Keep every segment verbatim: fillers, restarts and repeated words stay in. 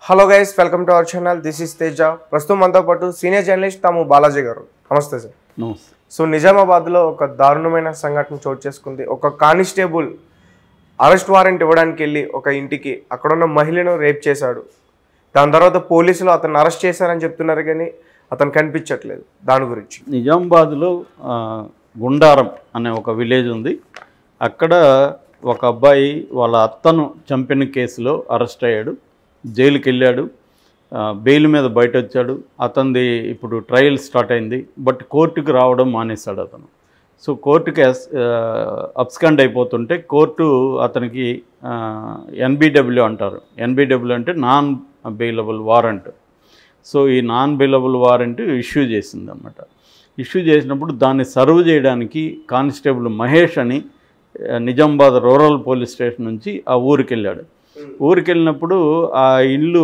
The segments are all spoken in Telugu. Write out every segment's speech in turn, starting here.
Hello guys, welcome to our channel. This is Teja. ప్రస్తుతం మనతో పాటు సీనియర్ జర్నలిస్ట్ తాము బాలాజీ గారు. నమస్తే సార్. నమస్తే. సో నిజామాబాద్లో ఒక దారుణమైన సంఘటన చోటు చేసుకుంది. ఒక కానిస్టేబుల్ అరెస్ట్ వారెంట్ ఇవ్వడానికి వెళ్ళి ఒక ఇంటికి అక్కడున్న మహిళను రేప్ చేశాడు. దాని తర్వాత పోలీసులు అతను అరెస్ట్ చేశారని చెప్తున్నారు, కానీ అతను కనిపించట్లేదు. దాని గురించి నిజామాబాద్లో గుండారం అనే ఒక విలేజ్ ఉంది. అక్కడ ఒక అబ్బాయి వాళ్ళ అత్తను చంపిన కేసులో అరెస్ట్ అయ్యాడు, జైలుకి వెళ్ళాడు, బెయిల్ మీద బయట వచ్చాడు. అతనిది ఇప్పుడు ట్రయల్ స్టార్ట్ అయింది, బట్ కోర్టుకు రావడం మానేశాడు అతను. సో కోర్టుకి అబ్స్కాండ్ అయిపోతుంటే కోర్టు అతనికి ఎన్బిడబ్ల్యూ అంటారు. ఎన్బిడబ్ల్యూ అంటే నాన్ బెయిలబుల్ వారెంట్. సో ఈ నాన్ బెయిలబుల్ వారెంట్ ఇష్యూ చేసింది అన్నమాట. ఇష్యూ చేసినప్పుడు దాన్ని సర్వ్ చేయడానికి కానిస్టేబుల్ మహేష్ అని నిజామాబాద్ రూరల్ పోలీస్ స్టేషన్ నుంచి ఆ ఊరికి వెళ్ళాడు. ఊరికి వెళ్ళినప్పుడు ఆ ఇల్లు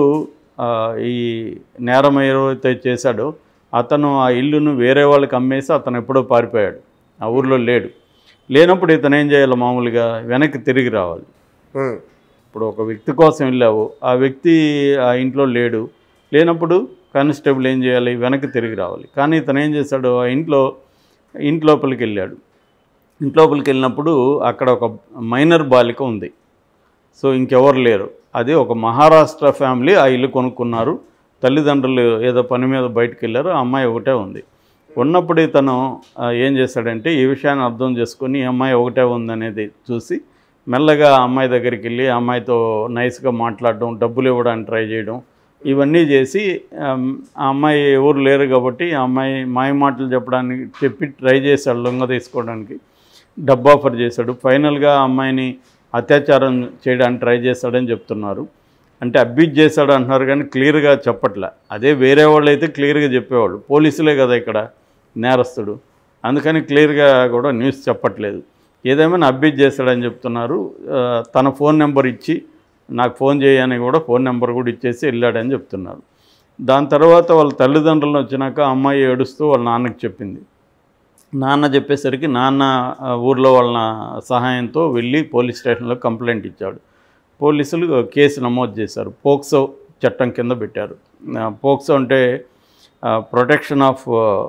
ఈ నేరం ఏదైతే చేశాడో అతను ఆ ఇల్లును వేరే వాళ్ళకి అమ్మేసి అతను ఎప్పుడో పారిపోయాడు, ఆ ఊరిలో లేడు. లేనప్పుడు ఇతను ఏం చేయాలి, మామూలుగా వెనక్కి తిరిగి రావాలి. ఇప్పుడు ఒక వ్యక్తి కోసం వెళ్ళావు, ఆ వ్యక్తి ఆ ఇంట్లో లేడు, లేనప్పుడు కానిస్టేబుల్ ఏం చేయాలి, వెనక్కి తిరిగి రావాలి. కానీ ఇతను ఏం చేశాడు, ఆ ఇంట్లో ఇంట్లోపలికి వెళ్ళాడు. ఇంట్లోపలికి వెళ్ళినప్పుడు అక్కడ ఒక మైనర్ బాలిక ఉంది. సో ఇంకెవరు లేరు. అది ఒక మహారాష్ట్ర ఫ్యామిలీ ఆ ఇల్లు కొనుక్కున్నారు. తల్లిదండ్రులు ఏదో పని మీద బయటకు వెళ్ళారు, ఆ అమ్మాయి ఒకటే ఉంది. ఉన్నప్పుడు ఇతను ఏం చేశాడంటే ఈ విషయాన్ని అర్థం చేసుకొని ఈ అమ్మాయి ఒకటే ఉందనేది చూసి మెల్లగా ఆ అమ్మాయి దగ్గరికి వెళ్ళి ఆ అమ్మాయితో నైస్గా మాట్లాడడం, డబ్బులు ఇవ్వడానికి ట్రై చేయడం, ఇవన్నీ చేసి ఆ అమ్మాయి ఎవరు లేరు కాబట్టి ఆ అమ్మాయి మాయ మాటలు చెప్పడానికి చెప్పి ట్రై చేశాడు, లొంగ తీసుకోవడానికి డబ్బు ఆఫర్ చేశాడు. ఫైనల్గా ఆ అమ్మాయిని అత్యాచారం చేయడానికి ట్రై చేశాడని చెప్తున్నారు. అంటే అబ్యూజ్ చేశాడు అంటున్నారు, కానీ క్లియర్గా చెప్పట్లే. అదే వేరే వాళ్ళు అయితే క్లియర్గా చెప్పేవాళ్ళు, పోలీసులే కదా ఇక్కడ నేరస్తుడు, అందుకని క్లియర్గా కూడా న్యూస్ చెప్పట్లేదు. ఏదేమైనా అబ్యూజ్ చేశాడని చెప్తున్నారు. తన ఫోన్ నెంబర్ ఇచ్చి నాకు ఫోన్ చేయని కూడా ఫోన్ నెంబర్ కూడా ఇచ్చేసి వెళ్ళాడని చెప్తున్నారు. దాని తర్వాత వాళ్ళ తల్లిదండ్రులను వచ్చినాక అమ్మాయి ఏడుస్తూ వాళ్ళ నాన్నకి చెప్పింది. నాన్న చెప్పేసరికి నాన్న ఊర్లో వాళ్ళ సహాయంతో వెళ్ళి పోలీస్ స్టేషన్లో కంప్లైంట్ ఇచ్చాడు. పోలీసులు కేసు నమోదు చేశారు, పోక్సో చట్టం కింద పెట్టారు. పోక్సో అంటే protection of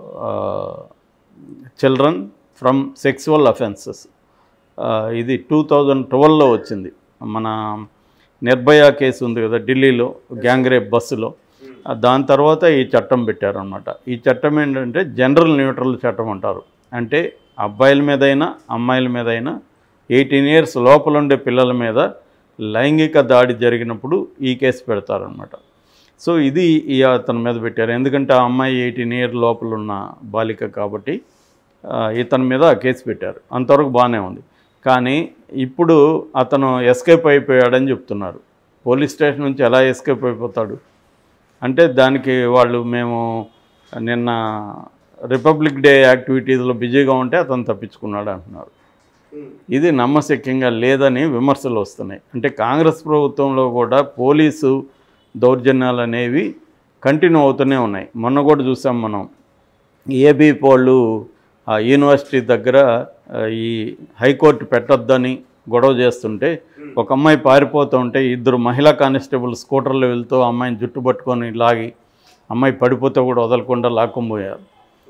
children from sexual offences. ఇది టూ థౌజండ్ ట్వెల్వ్లో వచ్చింది. మన నిర్భయ కేసు ఉంది కదా ఢిల్లీలో, గ్యాంగ్ రేప్ బస్సులో, దాని తర్వాత ఈ చట్టం పెట్టారనమాట. ఈ చట్టం ఏంటంటే జనరల్ న్యూట్రల్ చట్టం అంటారు. అంటే అబ్బాయిల మీదైనా అమ్మాయిల మీదైనా ఎయిటీన్ ఇయర్స్ లోపల ఉండే పిల్లల మీద లైంగిక దాడి జరిగినప్పుడు ఈ కేసు పెడతారనమాట. సో ఇది ఈ అతని మీద పెట్టారు, ఎందుకంటే ఆ అమ్మాయి ఎయిటీన్ ఇయర్ లోపల ఉన్న బాలిక కాబట్టి ఇతని మీద కేసు పెట్టారు. అంతవరకు బాగానే ఉంది. కానీ ఇప్పుడు అతను ఎస్కేప్ అయిపోయాడని చెప్తున్నారు. పోలీస్ స్టేషన్ నుంచి ఎలా ఎస్కేప్ అయిపోతాడు అంటే దానికి వాళ్ళు మేము నిన్న రిపబ్లిక్ డే యాక్టివిటీస్లో బిజీగా ఉంటే అతను తప్పించుకున్నాడు అంటున్నారు. ఇది నమ్మశక్యంగా లేదని విమర్శలు వస్తున్నాయి. అంటే కాంగ్రెస్ ప్రభుత్వంలో కూడా పోలీసు దౌర్జన్యాలు అనేవి కంటిన్యూ అవుతూనే ఉన్నాయి. మొన్న కూడా చూసాం మనం, ఏబీ వాళ్ళు యూనివర్సిటీ దగ్గర ఈ హైకోర్టు పెట్టొద్దని గొడవ చేస్తుంటే ఒక అమ్మాయి పారిపోతూ ఉంటే ఇద్దరు మహిళా కానిస్టేబుల్ స్కూటర్లో వెళ్తూ అమ్మాయిని జుట్టు పట్టుకొని లాగి అమ్మాయి పడిపోతే కూడా వదలకుండా లాక్కొనిపోయారు.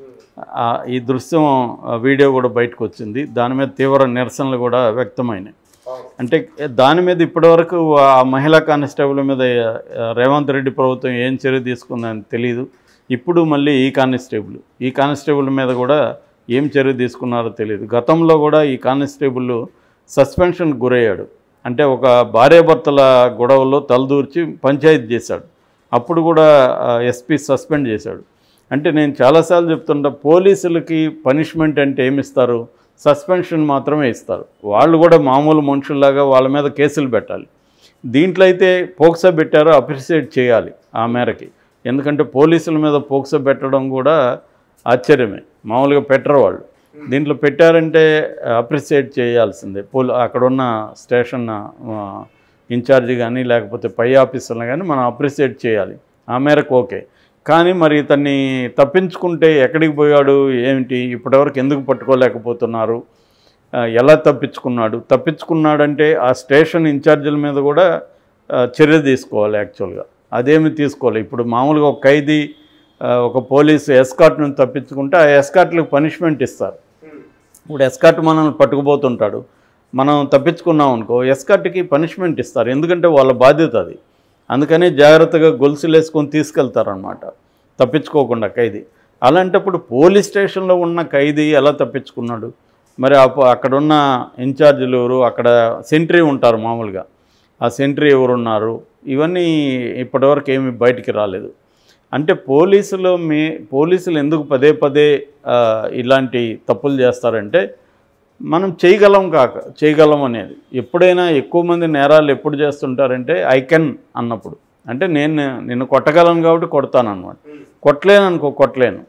ఈ దృశ్యం వీడియో కూడా బయటకు వచ్చింది. దాని మీద తీవ్ర నిరసనలు కూడా వ్యక్తమైనాయి. అంటే దాని మీద ఇప్పటివరకు ఆ మహిళా కానిస్టేబుల్ మీద రేవంత్ రెడ్డి ప్రభుత్వం ఏం చర్య తీసుకుందని తెలియదు. ఇప్పుడు మళ్ళీ ఈ కానిస్టేబుల్ ఈ కానిస్టేబుల్ మీద కూడా ఏం చర్య తీసుకున్నారో తెలియదు. గతంలో కూడా ఈ కానిస్టేబుల్ సస్పెన్షన్కి గురయ్యాడు. అంటే ఒక భార్యాభర్తల గొడవలో తలదూర్చి పంచాయతీ చేశాడు, అప్పుడు కూడా ఎస్పీ సస్పెండ్ చేశాడు. అంటే నేను చాలాసార్లు చెప్తుంటా, పోలీసులకి పనిష్మెంట్ అంటే ఏమిస్తారు, సస్పెన్షన్ మాత్రమే ఇస్తారు. వాళ్ళు కూడా మామూలు మనుషుల్లాగా వాళ్ళ మీద కేసులు పెట్టాలి. దీంట్లో అయితే పోక్సో పెట్టారో అప్రిషియేట్ చేయాలి ఆ మేరకి. ఎందుకంటే పోలీసుల మీద పోక్సో పెట్టడం కూడా ఆశ్చర్యమే, మామూలుగా పెట్టరు వాళ్ళు. దీంట్లో పెట్టారంటే అప్రిషియేట్ చేయాల్సిందే. పోల్ అక్కడున్న స్టేషన్ ఇన్ఛార్జి కానీ లేకపోతే పై ఆఫీసర్లు కానీ మనం అప్రిషియేట్ చేయాలి, ఆ మేరకు ఓకే. కానీ మరి ఇతన్ని తప్పించుకుంటే ఎక్కడికి పోయాడు ఏమిటి, ఇప్పటివరకు ఎందుకు పట్టుకోలేకపోతున్నారు, ఎలా తప్పించుకున్నాడు తప్పించుకున్నాడంటే ఆ స్టేషన్ ఇన్ఛార్జీల మీద కూడా చర్య తీసుకోవాలి యాక్చువల్గా. అదేమి తీసుకోవాలి. ఇప్పుడు మామూలుగా ఒక ఖైదీ ఒక పోలీసు ఎస్కాట్ నుంచి తప్పించుకుంటే ఆ ఎస్కాట్లకు పనిష్మెంట్ ఇస్తారు. ఇప్పుడు ఎస్కాట్ మనల్ని పట్టుకుపోతుంటాడు, మనం తప్పించుకున్నాం అనుకో ఎస్కాట్కి పనిష్మెంట్ ఇస్తారు, ఎందుకంటే వాళ్ళ బాధ్యత అది. అందుకని జాగ్రత్తగా గొలుసులు వేసుకొని తీసుకెళ్తారనమాట తప్పించుకోకుండా ఖైదీ. అలాంటప్పుడు పోలీస్ స్టేషన్లో ఉన్న ఖైదీ ఎలా తప్పించుకున్నాడు? మరి అక్కడున్న ఇన్ఛార్జీలు ఎవరు, అక్కడ సెంట్రీ ఉంటారు మామూలుగా, ఆ సెంట్రీ ఎవరున్నారు, ఇవన్నీ ఇప్పటివరకు ఏమీ బయటికి రాలేదు. అంటే పోలీసులు మీ పోలీసులు ఎందుకు పదే పదే ఇలాంటి తప్పులు చేస్తారంటే మనం చేయగలం కాక చేయగలం అనేది. ఎప్పుడైనా ఎక్కువ మంది నేరాలు ఎప్పుడు చేస్తుంటారంటే ఐ కెన్ అన్నప్పుడు, అంటే నేను నిన్ను కొట్టగలను కాబట్టి కొడతాను అన్నమాట. కొట్టలేను అనుకో కొట్టలేను.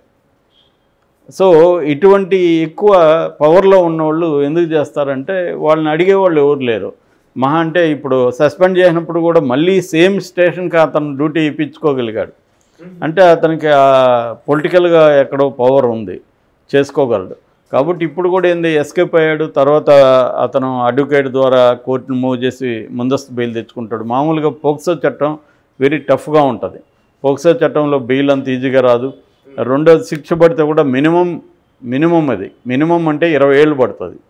సో ఇటువంటి ఎక్కువ పవర్లో ఉన్నవాళ్ళు ఎందుకు చేస్తారంటే వాళ్ళని అడిగేవాళ్ళు ఎవరు లేరు. మహా అంటే ఇప్పుడు సస్పెండ్ చేసినప్పుడు కూడా మళ్ళీ సేమ్ స్టేషన్కి అతను డ్యూటీ ఇప్పించుకోగలిగాడు అంటే అతనికి పొలిటికల్గా ఎక్కడో పవర్ ఉంది, చేసుకోగలడు. కాబట్టి ఇప్పుడు కూడా ఏంది ఎస్కేప్ అయ్యాడు. తర్వాత అతను అడ్వకేట్ ద్వారా కోర్టును మూవ్ చేసి ముందస్తు బెయిల్ తెచ్చుకుంటాడు. మామూలుగా పోక్సో చట్టం వెరీ టఫ్గా ఉంటుంది. పోక్సో చట్టంలో బెయిల్ అంత ఈజీగా రాదు. రెండోది శిక్ష పడితే కూడా మినిమం మినిమం అది మినిమం అంటే ఇరవై ఏళ్ళు పడుతుంది.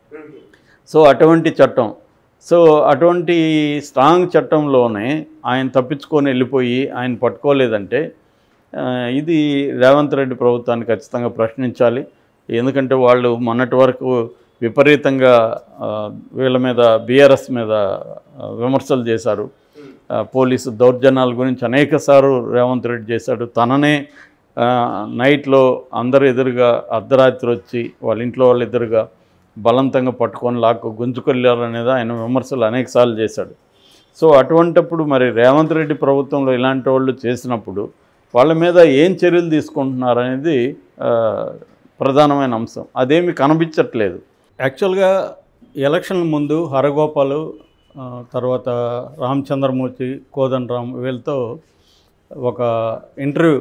సో అటువంటి చట్టం, సో అటువంటి స్ట్రాంగ్ చట్టంలోనే ఆయన తప్పించుకొని వెళ్ళిపోయి ఆయన పట్టుకోలేదంటే ఇది రేవంత్ రెడ్డి ప్రభుత్వాన్ని ఖచ్చితంగా ప్రశ్నించాలి. ఎందుకంటే వాళ్ళు మొన్నటి వరకు విపరీతంగా వీళ్ళ మీద బీఆర్ఎస్ మీద విమర్శలు చేశారు. పోలీసు దౌర్జన్యాల గురించి అనేకసార్లు రేవంత్ రెడ్డి చేశాడు. తననే నైట్లో అందరు ఎదురుగా అర్ధరాత్రి వచ్చి వాళ్ళ ఇంట్లో వాళ్ళ ఎదురుగా బలవంతంగా పట్టుకొని లాక్కు గుంజుకెళ్ళారు అనేది ఆయన విమర్శలు అనేకసార్లు చేశాడు. సో అటువంటప్పుడు మరి రేవంత్ రెడ్డి ప్రభుత్వంలో ఇలాంటి వాళ్ళు చేసినప్పుడు వాళ్ళ మీద ఏం చర్యలు తీసుకుంటున్నారు అనేది ప్రధానమైన అంశం. అదేమి కనిపించట్లేదు. యాక్చువల్గా ఎలక్షన్ల ముందు హరగోపాలు, తర్వాత రామచంద్రమూర్తి, కోదండరామ్ వీళ్ళతో ఒక ఇంటర్వ్యూ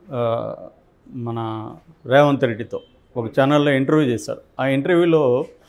మన రేవంత్ రెడ్డితో ఒక ఛానల్లో ఇంటర్వ్యూ చేశారు. ఆ ఇంటర్వ్యూలో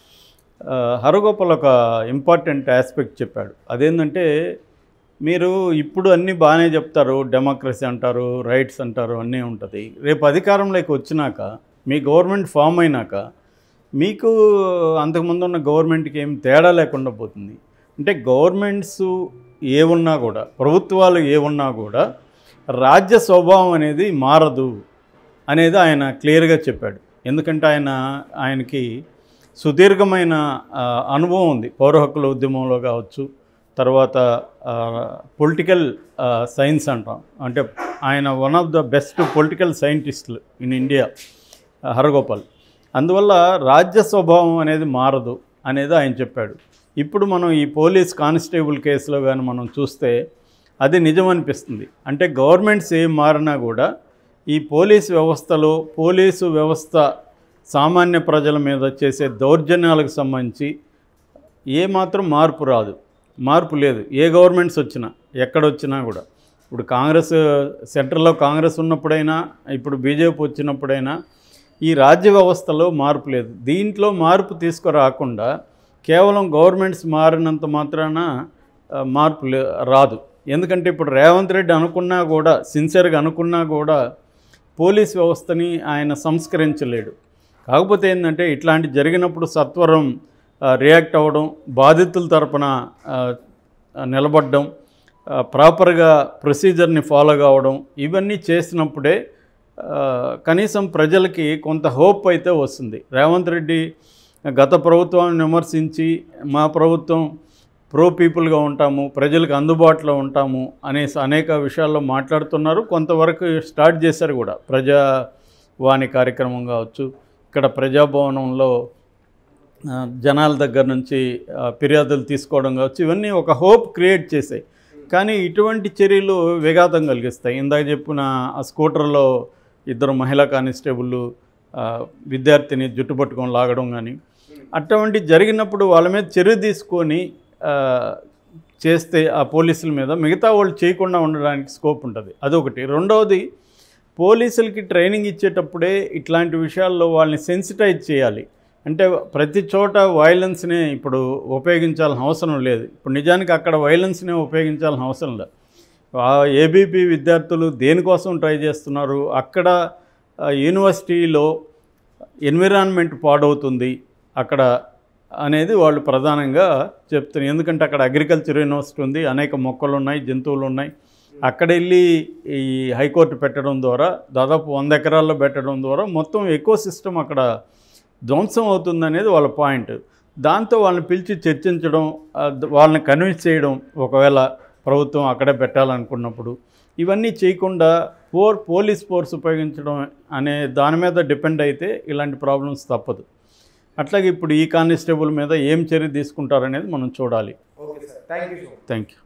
హరగోపాల్ ఒక ఇంపార్టెంట్ ఆస్పెక్ట్ చెప్పాడు. అదేంటంటే మీరు ఇప్పుడు అన్నీ బాగానే చెప్తారు, డెమోక్రసీ అంటారు, రైట్స్ అంటారు, అన్నీ ఉంటుంది. రేపు అధికారంలోకి వచ్చినాక మీ గవర్నమెంట్ ఫామ్ అయినాక మీకు అంతకుముందు ఉన్న గవర్నమెంట్కి ఏం తేడా లేకుండా పోతుంది. అంటే గవర్నమెంట్స్ ఏమున్నా కూడా, ప్రభుత్వాలు ఏమున్నా కూడా రాజ్య స్వభావం అనేది మారదు అనేది ఆయన క్లియర్గా చెప్పాడు. ఎందుకంటే ఆయన ఆయనకి సుదీర్ఘమైన అనుభవం ఉంది. పౌర హక్కుల ఉద్యమంలో కావచ్చు, తర్వాత పొలిటికల్ సైన్స్ అంటాం, అంటే ఆయన one of the best political సైంటిస్టులు ఇన్ ఇండియా హరగోపాల్. అందువల్ల రాజ్య స్వభావం అనేది మారదు అనేది ఆయన చెప్పాడు. ఇప్పుడు మనం ఈ పోలీస్ కానిస్టేబుల్ కేసులో కానీ మనం చూస్తే అది నిజమనిపిస్తుంది. అంటే గవర్నమెంట్స్ ఏం మారినా కూడా ఈ పోలీస్ వ్యవస్థలో పోలీసు వ్యవస్థ సామాన్య ప్రజల మీద చేసే దౌర్జన్యాలకు సంబంధించి ఏమాత్రం మార్పు రాదు, మార్పు లేదు. ఏ గవర్నమెంట్స్ వచ్చినా ఎక్కడొచ్చినా కూడా, ఇప్పుడు కాంగ్రెస్ సెంట్రల్లో కాంగ్రెస్ ఉన్నప్పుడైనా, ఇప్పుడు బీజేపీ వచ్చినప్పుడైనా ఈ రాజ్య వ్యవస్థలో మార్పు లేదు. దీంట్లో మార్పు తీసుకురాకుండా కేవలం గవర్నమెంట్స్ మారినంత మాత్రాన మార్పు రాదు. ఎందుకంటే ఇప్పుడు రేవంత్ రెడ్డి అనుకున్నా కూడా, సిన్సియర్గా అనుకున్నా కూడా పోలీస్ వ్యవస్థని ఆయన సంస్కరించలేడు. కాకపోతే ఏంటంటే ఇట్లాంటి జరిగినప్పుడు సత్వరం రియాక్ట్ అవ్వడం, బాధితుల తరపున నిలబడడం, ప్రాపర్గా ప్రొసీజర్ని ఫాలో కావడం, ఇవన్నీ చేసినప్పుడే కనీసం ప్రజలకి కొంత హోప్ అయితే వస్తుంది. రేవంత్ రెడ్డి గత ప్రభుత్వాన్ని విమర్శించి మా ప్రభుత్వం ప్రో పీపుల్గా ఉంటాము, ప్రజలకు అందుబాటులో ఉంటాము అనేసి అనేక విషయాల్లో మాట్లాడుతున్నారు. కొంతవరకు స్టార్ట్ చేశారు కూడా. ప్రజావాణి కార్యక్రమం కావచ్చు, ఇక్కడ ప్రజాభవనంలో జనాల దగ్గర నుంచి ఫిర్యాదులు తీసుకోవడం కావచ్చు, ఇవన్నీ ఒక హోప్ క్రియేట్ చేశాయి. కానీ ఇటువంటి చర్యలు విఘాతం కలిగిస్తాయి. ఇందాక చెప్పిన ఆ స్కూటర్లో ఇద్దరు మహిళా కానిస్టేబుళ్ళు విద్యార్థిని జుట్టు పట్టుకొని లాగడం కానీ అటువంటి జరిగినప్పుడు వాళ్ళ మీద చర్య తీసుకొని చేస్తే ఆ పోలీసుల మీద మిగతా వాళ్ళు చేయకుండా ఉండడానికి స్కోప్ ఉంటుంది. అదొకటి. రెండవది, పోలీసులకి ట్రైనింగ్ ఇచ్చేటప్పుడే ఇట్లాంటి విషయాల్లో వాళ్ళని సెన్సిటైజ్ చేయాలి. అంటే ప్రతి చోట వైలెన్స్నే ఇప్పుడు ఉపయోగించాల్సిన అవసరం లేదు. ఇప్పుడు నిజానికి అక్కడ వైలెన్స్నే ఉపయోగించాల్సిన అవసరం లేదు. ఆ ఏబీపీ విద్యార్థులు దేనికోసం ట్రై చేస్తున్నారు? అక్కడ ఆ, యూనివర్సిటీలో ఎన్విరాన్మెంట్ పాడవుతుంది అక్కడ అనేది వాళ్ళు ప్రధానంగా చెప్తున్నారు. ఎందుకంటే అక్కడ అగ్రికల్చర్ యూనివర్సిటీ ఉంది, అనేక మొక్కలు ఉన్నాయి, జంతువులు ఉన్నాయి. అక్కడ వెళ్ళి ఈ హైకోర్టు పెట్టడం ద్వారా, దాదాపు వంద ఎకరాల్లో పెట్టడం ద్వారా మొత్తం ఎకో సిస్టమ్ అక్కడ ధ్వంసం అవుతుంది అనేది వాళ్ళ పాయింట్. దాంతో వాళ్ళని పిలిచి చర్చించడం, ఆ, వాళ్ళని కన్విన్స్ చేయడం, ఒకవేళ ప్రభుత్వం అక్కడే పెట్టాలనుకున్నప్పుడు ఇవన్నీ చేయకుండా పోర్ పోలీస్ ఫోర్స్ ఉపయోగించడం అనే దాని మీద డిపెండ్ అయితే ఇలాంటి ప్రాబ్లమ్స్ తప్పదు. అట్లాగే ఇప్పుడు ఈ కానిస్టేబుల్ మీద ఏం చర్య తీసుకుంటారనేది మనం చూడాలి. Okay sir, thank you. Thank you.